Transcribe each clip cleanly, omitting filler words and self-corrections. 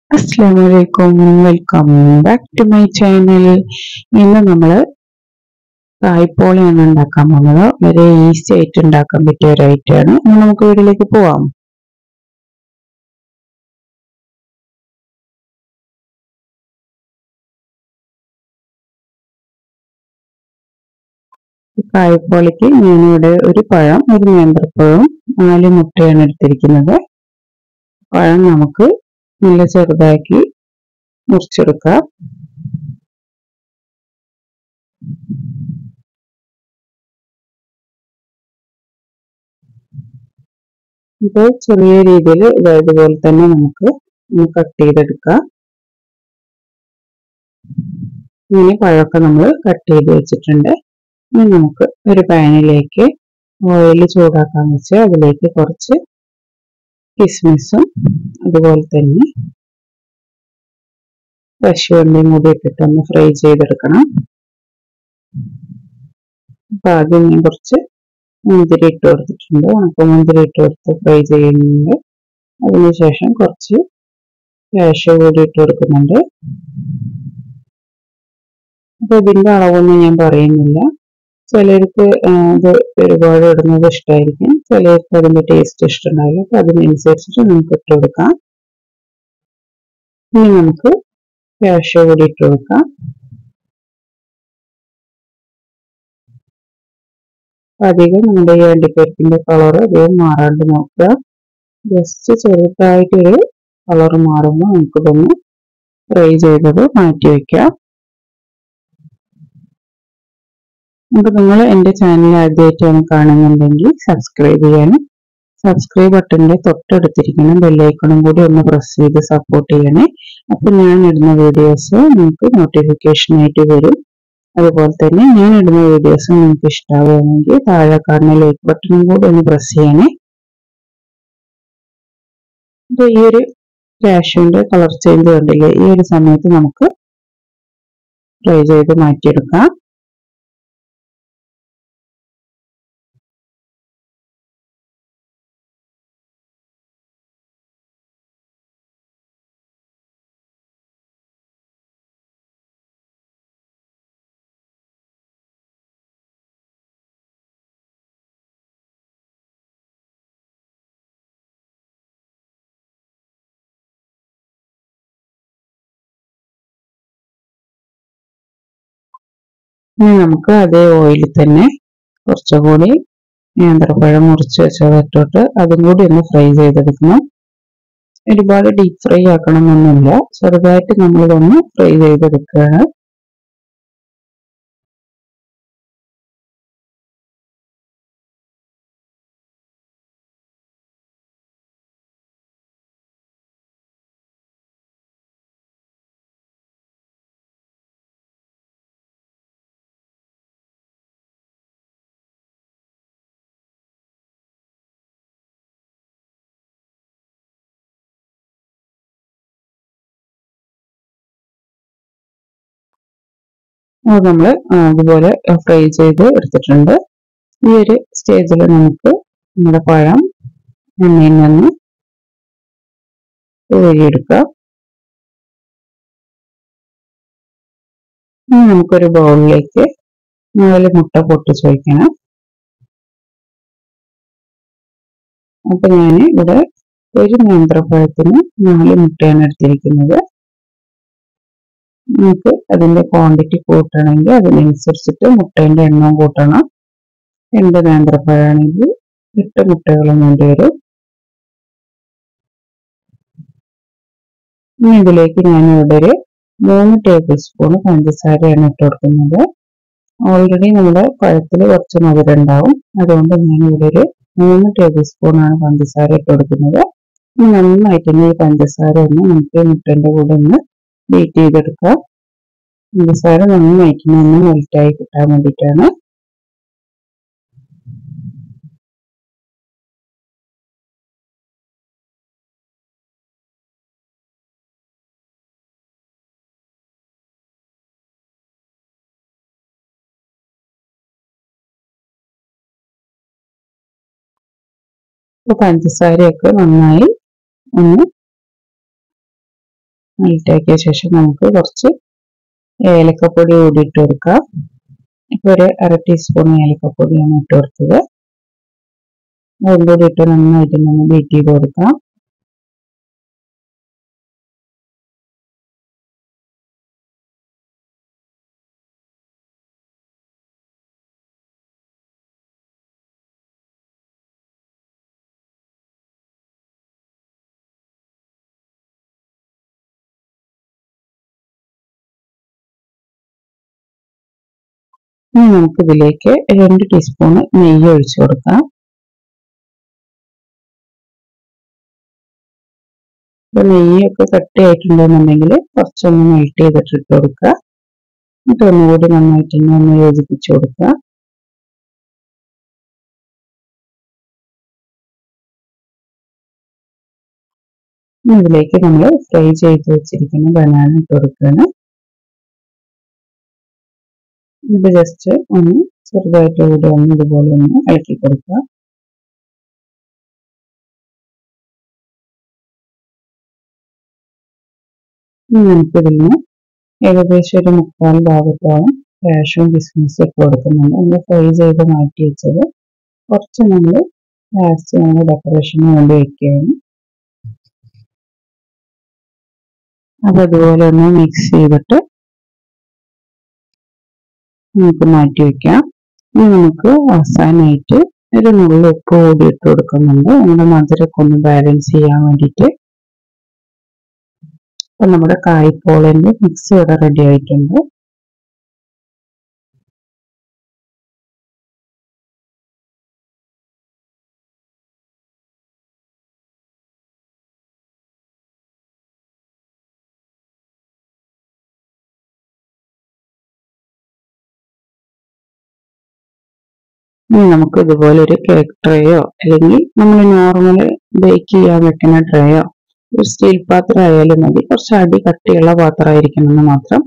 Assalamualaikum, welcome back to my channel. ഇന്ന് നമ്മൾ കായ്പോളയാണ് ഉണ്ടാക്കാൻ പോകുന്നത്. വളരെ ഈസി ആയിട്ട് ഉണ്ടാക്കാൻ പറ്റിയ ഒരു ഐറ്റം ആണ്. ഇനി നമുക്ക് വീഡിയോയിലേക്ക് പോവാം. കായ്പോളയ്ക്ക് ഞാനിവിടെ ഒരു പഴം, ഒരു നേന്ത്രപ്പഴവും 4 മുട്ടയാണ് എടുത്തിരിക്കുന്നത്. പഴം നമുക്ക് നല്ല ചെറുതാക്കി മുറിച്ചെടുക്കാം. ഇത് ചെറിയ രീതിയിൽ ഇതുപോലെ തന്നെ നമുക്ക് കട്ട് ചെയ്തെടുക്കാം. ഇങ്ങനെ പഴമൊക്കെ നമ്മൾ കട്ട് ചെയ്ത് വെച്ചിട്ടുണ്ട്. ഇനി നമുക്ക് ഒരു പാനിലേക്ക് ഓയിൽ ചൂടാക്കാൻ വെച്ച് അതിലേക്ക് കുറച്ച് കിസ്മിസും അതുപോലെ തന്നെ കശുവണ്ടിയും കൂടി ഇട്ടിട്ടൊന്ന് ഫ്രൈ ചെയ്തെടുക്കണം. അപ്പോൾ ആദ്യം ഞാൻ കുറച്ച് മുന്തിരി ഇട്ട് കൊടുത്തിട്ടുണ്ട്. ഉണക്കമുന്തിരി ഇട്ട് കൊടുത്ത് ഫ്രൈ ചെയ്യുന്നുണ്ട്. അതിനുശേഷം കുറച്ച് കാഷ്യൂ കൂടി ഇട്ട് കൊടുക്കുന്നുണ്ട്. അപ്പോൾ ഇതിൻ്റെ അളവൊന്നും ഞാൻ പറയുന്നില്ല. ചിലർക്ക് ഇത് ഒരുപാട് ഇടുന്നത് ഇഷ്ടമായിരിക്കും, ചിലർക്ക് അതിൻ്റെ ടേസ്റ്റ് ഇഷ്ടമുണ്ടാവില്ല. അപ്പോൾ അതിനനുസരിച്ചിട്ട് നമുക്ക് ഇട്ട് കൊടുക്കാം. ഇനി നമുക്ക് കാഷ്യൂ കൂടി ഇട്ട് കൊടുക്കാം. അധികം നമ്മുടെ ഈ അണ്ടിപ്പരിപ്പിൻ്റെ കളർ അധികം മാറാണ്ട് നോക്കുക. ജസ്റ്റ് ചെറുതായിട്ടൊരു കളർ മാറുമ്പോൾ നമുക്കിതൊന്ന് ഫ്രൈ ചെയ്തത് മാറ്റി വയ്ക്കാം. അപ്പോൾ നിങ്ങൾ എൻ്റെ ചാനൽ ആദ്യമായിട്ടാണ് കാണുന്നുണ്ടെങ്കിൽ സബ്സ്ക്രൈബ് ചെയ്യാനും സബ്സ്ക്രൈബ് ബട്ടണിൻ്റെ തൊട്ടടുത്തിരിക്കുന്ന ബെല്ലൈക്കണും കൂടി ഒന്ന് പ്രസ് ചെയ്ത് സപ്പോർട്ട് ചെയ്യണേ. അപ്പോൾ ഞാൻ ഇടുന്ന വീഡിയോസ് നിങ്ങൾക്ക് നോട്ടിഫിക്കേഷനായിട്ട് വരും. അതുപോലെ തന്നെ ഞാൻ ഇടുന്ന വീഡിയോസ് നിങ്ങൾക്ക് ഇഷ്ടമാവുകയാണെങ്കിൽ താഴെ കാണുന്ന ലൈക്ക് ബട്ടണും കൂടി ഒന്ന് പ്രസ് ചെയ്യണേ. അപ്പോൾ ഈ ഒരു കാഷ്യൂവിൻ്റെ കളർ ചേഞ്ച് കണ്ടില്ലേ, ഈ ഒരു സമയത്ത് നമുക്ക് ഫ്രൈ ചെയ്ത് മാറ്റിയെടുക്കാം. ഇനി നമുക്ക് അതേ ഓയിലിൽ തന്നെ കുറച്ചുകൂടി നേന്ത്രപ്പഴം മുറിച്ച് വെച്ചതിട്ടിട്ട് അതും കൂടി ഒന്ന് ഫ്രൈ ചെയ്തെടുക്കണം. ഒരുപാട് ഡീപ്പ് ഫ്രൈ ആക്കണമെന്നൊന്നുമില്ല, ചെറുതായിട്ട് നമ്മളിതൊന്ന് ഫ്രൈ ചെയ്തെടുക്കുകയാണ്. അത് നമ്മൾ അതുപോലെ ഫ്രൈ ചെയ്ത് എടുത്തിട്ടുണ്ട്. ഈ ഒരു സ്റ്റേജിൽ നമുക്ക് നമ്മുടെ പഴം എണ്ണയിൽ നിന്ന് കോരിയെടുക്കാം. ഇനി നമുക്കൊരു ബൗളിലേക്ക് 4 മുട്ട പൊട്ടിച്ച് വയ്ക്കണം. അപ്പോൾ ഞാൻ ഇവിടെ ഒരു നേന്ത്രപ്പഴത്തിന് 4 മുട്ടയാണ് എടുത്തിരിക്കുന്നത്. നമുക്ക് അതിൻ്റെ ക്വാണ്ടിറ്റി കൂട്ടണമെങ്കിൽ അതിനനുസരിച്ചിട്ട് മുട്ടേൻ്റെ എണ്ണം കൂട്ടണം. 2 നേന്ത്രപ്പഴമാണെങ്കിൽ 8 മുട്ടകളും വേണ്ടി വരും. ഇനി ഇതിലേക്ക് ഞാനിവിടെ ഒരു 3 ടേബിൾ സ്പൂൺ പഞ്ചസാരയാണ് ഇട്ട് കൊടുക്കുന്നത്. ഓൾറെഡി നമ്മുടെ പഴത്തിൽ കുറച്ച് മധുരം ഉണ്ടാവും, അതുകൊണ്ട് ഞാനിവിടെ ഒരു 3 ടേബിൾ സ്പൂണാണ് പഞ്ചസാര ഇട്ട് കൊടുക്കുന്നത്. ഇനി നന്നായിട്ട് ഈ പഞ്ചസാര ഒന്ന് നമുക്ക് മുട്ടേൻ്റെ കൂടെ ഒന്ന് ബീറ്റ് ചെയ്തെടുക്കാം. പഞ്ചസാര നന്നായിട്ട് ഒന്ന് മെൽറ്റായി കിട്ടാൻ വേണ്ടിയിട്ടാണ്. അപ്പോൾ പഞ്ചസാരയൊക്കെ നന്നായി ഒന്ന് മെൽറ്റാക്കിയ ശേഷം നമുക്ക് കുറച്ച് ഏലക്കപ്പൊടി കൂടി ഇട്ട് കൊടുക്കാം. ഇപ്പോൾ ഒരു 1/2 ടീസ്പൂൺ ഏലക്കപ്പൊടിയാണ് ഇട്ട് കൊടുത്തത്. അതും കൂടി ഇട്ട് നന്നായിട്ട് ബീറ്റ് ചെയ്ത് കൊടുക്കാം. ഇനി നമുക്ക് ഇതിലേക്ക് 2 ടീസ്പൂൺ നെയ്യ് ഒഴിച്ചു കൊടുക്കാം. നെയ്യൊക്കെ കട്ടിയായിട്ടുണ്ടെന്നുണ്ടെങ്കിൽ കുറച്ചൊന്ന് മെൽറ്റ് ചെയ്തിട്ട് ഇട്ട് കൊടുക്കുക. എന്നിട്ട് ഒന്നുകൂടി നന്നായിട്ട് ഒന്ന് യോജിപ്പിച്ചു കൊടുക്കുക. ഇതിലേക്ക് നമ്മൾ ഫ്രൈ ചെയ്ത് വെച്ചിരിക്കുന്ന ബനാന ഇട്ട് കൊടുക്കുകയാണ്. ഇത് ജസ്റ്റ് ഒന്ന് ചെറുതായിട്ട് കൂടി ഒന്ന് ഇതുപോലെ ഒന്ന് ഇളക്കി കൊടുക്കുക. നമുക്കിതിൽ നിന്ന് ഏകദേശം ഒരു 3/4 ഭാഗത്തോളം കാഷ്യൂം കിസ്മിസും ഇട്ട് കൊടുക്കുന്നുണ്ട്. നമ്മൾ ഫ്രൈ ചെയ്ത് മാറ്റി വെച്ചത് കുറച്ച് നമ്മൾ ലാസ്റ്റ് നമ്മൾ ഡെക്കറേഷന് വേണ്ടി വയ്ക്കുകയാണ്. അത് അതുപോലെ ഒന്ന് മിക്സ് ചെയ്തിട്ട് നമുക്ക് മാറ്റി വയ്ക്കാം. ഇനി നമുക്ക് അവസാനമായിട്ട് ഒരു നുള്ളു ഉപ്പ് കൂടി ഇട്ട് കൊടുക്കുന്നുണ്ട്, നമ്മുടെ മധുരമൊക്കെ ഒന്ന് ബാലൻസ് ചെയ്യാൻ വേണ്ടിയിട്ട്. അപ്പം നമ്മുടെ കായ്പോളൻ്റെ മിക്സ് ഇവിടെ റെഡി ആയിട്ടുണ്ട്. ഇനി നമുക്ക് ഇതുപോലെ ഒരു കേക്ക് ട്രേയോ അല്ലെങ്കിൽ നമ്മൾ നോർമൽ ബേക്ക് ചെയ്യാൻ വെക്കുന്ന ട്രേയോ ഒരു സ്റ്റീൽ പാത്രം ആയാലും മതി. കുറച്ച് അടി കട്ടിയുള്ള പാത്രമായിരിക്കണമെന്ന് മാത്രം.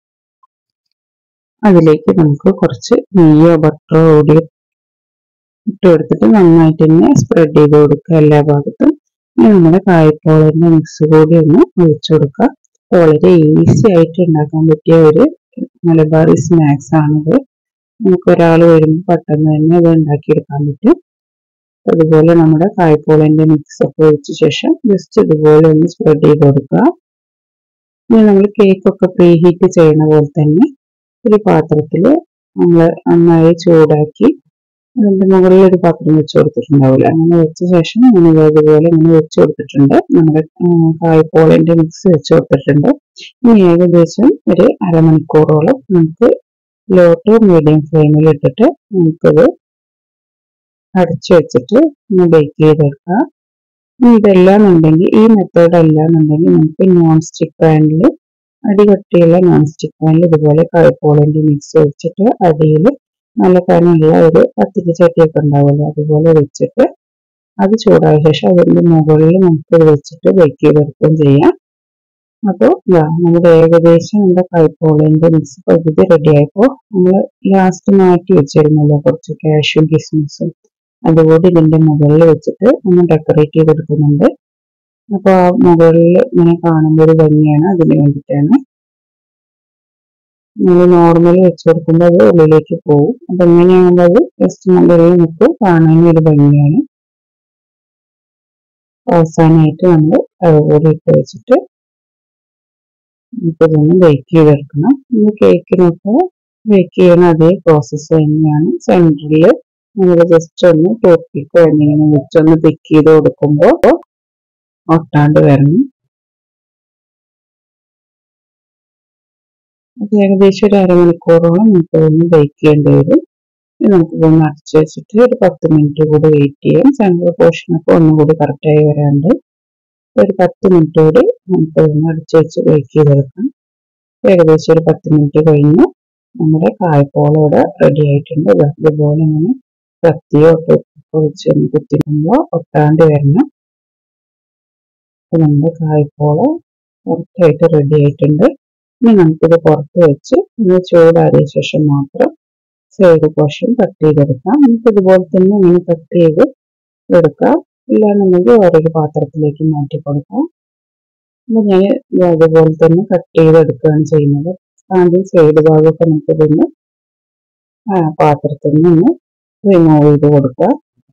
അതിലേക്ക് നമുക്ക് കുറച്ച് നെയ്യോ ബട്ടറോ കൂടി ഇട്ട് കൊടുത്തിട്ട് നന്നായിട്ട് തന്നെ സ്പ്രെഡ് ചെയ്ത് കൊടുക്കുക എല്ലാ ഭാഗത്തും. ഇനി നമ്മുടെ കായ്പോളൻ്റെ മിക്സ് കൂടി ഒന്ന് ഒഴിച്ചു കൊടുക്കുക. വളരെ ഈസി ആയിട്ട് ഉണ്ടാക്കാൻ പറ്റിയ ഒരു മലബാറി സ്നാക്സ് ആണിത്. നമുക്ക് ഒരാൾ വരുമ്പോൾ പെട്ടെന്ന് തന്നെ അത് ഉണ്ടാക്കിയെടുക്കാൻ പറ്റും. അതുപോലെ നമ്മുടെ കായ്പോളൻ്റെ മിക്സ് ഒക്കെ ഒഴിച്ച ശേഷം ജസ്റ്റ് ഇതുപോലെ ഒന്ന് സ്പ്രെഡ് ചെയ്ത് കൊടുക്കുക. ഇനി നമ്മൾ കേക്കൊക്കെ പ്രീ ഹീറ്റ് ചെയ്യുന്ന പോലെ തന്നെ ഒരു പാത്രത്തിൽ നമ്മൾ നന്നായി ചൂടാക്കി അതിൻ്റെ മുകളിൽ ഒരു പാത്രം വെച്ച് കൊടുത്തിട്ടുണ്ടാവില്ല, അങ്ങനെ വെച്ച ശേഷം നമ്മൾ അതുപോലെ ഇങ്ങനെ വെച്ച് കൊടുത്തിട്ടുണ്ട്. നമ്മുടെ കായ്പോളൻ്റെ മിക്സ് വെച്ച് കൊടുത്തിട്ടുണ്ട്. ഇനി ഏകദേശം ഒരു അരമണിക്കൂറോളം നമുക്ക് ലോ ടു മീഡിയം ഫ്ലെയിമിൽ ഇട്ടിട്ട് നമുക്കത് അടച്ചു വെച്ചിട്ട് ഒന്ന് ബേക്ക് ചെയ്തെടുക്കാം. ഇതെല്ലാന്നുണ്ടെങ്കിൽ ഈ മെത്തേഡ് അല്ലാന്നുണ്ടെങ്കിൽ നമുക്ക് നോൺ സ്റ്റിക്ക് പാനിൽ അടികട്ടിയുള്ള നോൺ സ്റ്റിക്ക് പാനിൽ ഇതുപോലെ കായ്പോളൻ്റെ മിക്സ് ഒഴിച്ചിട്ട് അടിയിൽ നല്ല കനമുള്ള ഒരു പത്തിരി ചട്ടിയൊക്കെ ഉണ്ടാവുമല്ലോ, അതുപോലെ വെച്ചിട്ട് അത് ചൂടായ ശേഷം അതിൻ്റെ മുകളിൽ നമുക്കിത് വെച്ചിട്ട് ബേക്ക് ചെയ്തെടുക്കുകയും ചെയ്യാം. അപ്പോൾ നമ്മുടെ ഏകദേശം നമ്മുടെ കായ്പോളൻ്റെ മിക്സ് പകുതി റെഡി ആയപ്പോൾ നമ്മൾ ലാസ്റ്റ് മാറ്റി വെച്ചിരുന്നല്ലോ കുറച്ച് കാഷ്യൂം കിസ്മിസും, അതുകൂടി ഇതിൻ്റെ മുകളിൽ വെച്ചിട്ട് ഒന്ന് ഡെക്കറേറ്റ് ചെയ്തെടുക്കുന്നുണ്ട്. അപ്പോൾ ആ മുകളിൽ ഇങ്ങനെ കാണുമ്പോൾ ഒരു ഭംഗിയാണ്, അതിന് വേണ്ടിയിട്ടാണ്. നമ്മൾ നോർമലി വെച്ച് കൊടുക്കുമ്പോൾ അത് ഉള്ളിലേക്ക് പോകും. അപ്പം ഇങ്ങനെയാകുമ്പോൾ അത് ജസ്റ്റ് മുകളിൽ നിൽക്കും, കാണാനൊരു ഭംഗിയാണ്. അവസാനമായിട്ട് നമ്മൾ അതുകൂടി ഇട്ട് വെച്ചിട്ട് നമുക്കിതൊന്ന് ബേക്ക് ചെയ്തെടുക്കണം. ഇന്ന് കേക്കിനൊക്കെ ബേക്ക് ചെയ്യുന്ന അതേ പ്രോസസ്സ് തന്നെയാണ്. സെൻറ്ററിൽ നമ്മൾ ജസ്റ്റ് ഒന്ന് ടൂത്ത് പിക്കോ എന്നിങ്ങനെ വെച്ചൊന്ന് പിക്ക് ചെയ്ത് കൊടുക്കുമ്പോൾ ഒട്ടാണ്ട് വരണം. അത് ഏകദേശം ഒരു അരമണിക്കൂറോളം നമുക്കൊന്ന് ബേക്ക് ചെയ്യേണ്ടി വരും. നമുക്കിതൊന്ന് അടച്ചു വെച്ചിട്ട് ഒരു 10 മിനിറ്റ് കൂടി വെയിറ്റ് ചെയ്യാം. സെൻട്രൽ പോർഷനൊക്കെ ഒന്നുകൂടി കറക്റ്റായി വരാണ്ട് ഒരു 10 മിനിറ്റ് കൂടി നമുക്കൊന്ന് അടച്ചു വെച്ച് ബേക്ക് ചെയ്തെടുക്കാം. ഏകദേശം ഒരു 10 മിനിറ്റ് കഴിഞ്ഞ് നമ്മുടെ കായ്പോള ഇവിടെ റെഡി ആയിട്ടുണ്ട്. ഇതുപോലെ ഇങ്ങനെ കത്തിയോ ടൂത്ത്പിക്കോ വെച്ച് ഒന്ന് കുത്തിക്കുമ്പോൾ ഒട്ടാണ്ട് വരണം. നമ്മുടെ കായ്പോള കറക്റ്റായിട്ട് റെഡി ആയിട്ടുണ്ട്. ഇനി നമുക്കിത് പുറത്ത് വെച്ച് ഒന്ന് ചൂടാറിയ ശേഷം മാത്രം സൈഡ് പോർഷൻ കട്ട് ചെയ്തെടുക്കാം. നമുക്കിതുപോലെ തന്നെ ഇങ്ങനെ കട്ട് ചെയ്ത് എടുക്കാം, ഇല്ലാന്നുണ്ടെങ്കിൽ ഓരോ പാത്രത്തിലേക്ക് മാറ്റി കൊടുക്കാം. അപ്പോൾ ഞാൻ അതുപോലെ തന്നെ കട്ട് ചെയ്തെടുക്കുകയാണ് ചെയ്യുന്നത്. ആദ്യം സൈഡ് ഭാഗമൊക്കെ നമുക്കിതൊന്ന് പാത്രത്തിൽ നിന്ന് റിമൂവ് ചെയ്ത് കൊടുക്കുക.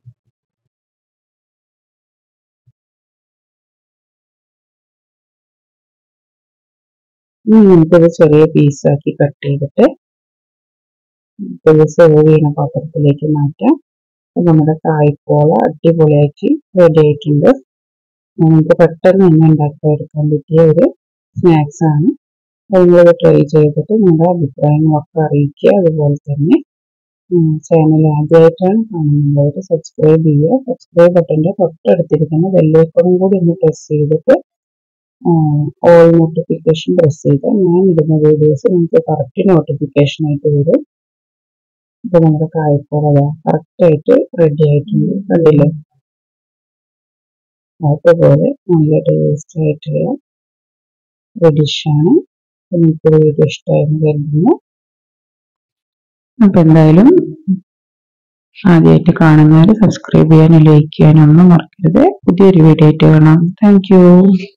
ഇനി നമുക്കിത് ചെറിയ പീസാക്കി കട്ട് ചെയ്തിട്ട് ഇത് സെർവ് ചെയ്യുന്ന പാത്രത്തിലേക്ക് മാറ്റാം. നമ്മുടെ കായ്പോള അടിപൊളിയാക്കി റെഡി ആയിട്ടുണ്ട്. നമുക്ക് പെട്ടെന്ന് തന്നെ ഉണ്ടാക്കിയെടുക്കാൻ പറ്റിയ ഒരു സ്നാക്സ് ആണ്. നിങ്ങളത് ട്രൈ ചെയ്തിട്ട് നിങ്ങളുടെ അഭിപ്രായങ്ങളൊക്കെ അറിയിക്കുക. അതുപോലെ തന്നെ ചാനൽ ആദ്യമായിട്ടാണ് കാണുന്നവർ സബ്സ്ക്രൈബ് ചെയ്യുക. സബ്സ്ക്രൈബ് ബട്ടൻ്റെ തൊട്ടടുത്തിരിക്കുന്ന ബെല്ലൈക്കണും കൂടി ഒന്ന് പ്രസ് ചെയ്തിട്ട് ഓൾ നോട്ടിഫിക്കേഷൻ പ്രസ് ചെയ്താൽ ഞാൻ ഇടുന്ന വീഡിയോസ് നിങ്ങൾക്ക് കറക്റ്റ് നോട്ടിഫിക്കേഷൻ ആയിട്ട് വരും. അപ്പോൾ നമ്മുടെ കായ്പോള കറക്റ്റായിട്ട് റെഡി ആയിട്ടുണ്ട്. കണ്ടില്ലേ? അതുപോലെ നല്ല ടേസ്റ്റ് ആയിട്ടുള്ള ഒരു ഡിഷാണ്. നിങ്ങൾക്ക് വീഡിയോ ഇഷ്ടമായെന്ന് കരുതുന്നു. അപ്പം എന്തായാലും ആദ്യമായിട്ട് കാണുന്നവർ സബ്സ്ക്രൈബ് ചെയ്യാനും ലൈക്ക് ചെയ്യാനും ഒന്നും മറക്കരുത്. പുതിയൊരു വീഡിയോ ആയിട്ട് കാണാം. Thank U.